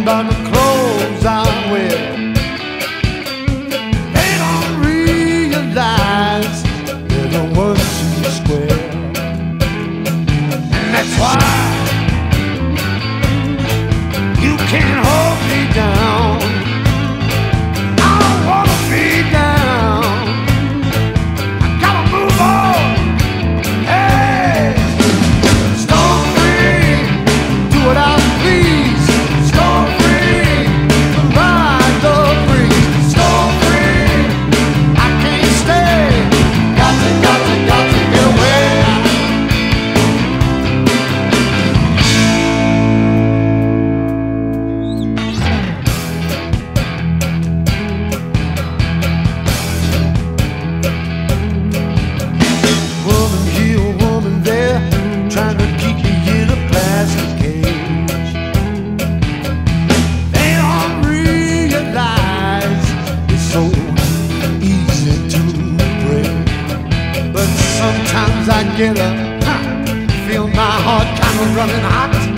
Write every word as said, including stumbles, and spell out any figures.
about the clothes I wear. They don't realize they're the ones who square. And that's why you can't hold me down. I don't wanna be down. I gotta move on. Hey, stone free, do what I please. Stone free, ride the breeze. Stone free, I can't stay. Got to, got to, got to get away. Woman here, woman there, trying to keep me in a plastic cage. They don't realize it's so easy to break. But sometimes I get a huh, feel my heart kind of running hot.